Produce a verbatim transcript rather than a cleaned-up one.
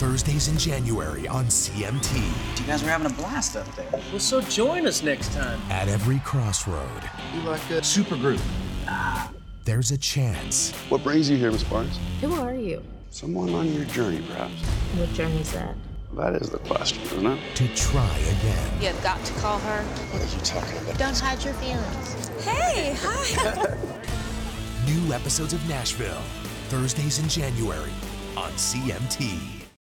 Thursdays in January on C M T. You guys were having a blast up there. Well, so join us next time. At every crossroad, You like a super group? there's a chance What brings you here, Miss Barnes? Who are you? Someone on your journey, perhaps? What journey's that? That is the question, isn't it? to try again. You've got to call her. What are you talking about? Don't hide your feelings. Hey, hi. New episodes of Nashville, Thursdays in January on C M T.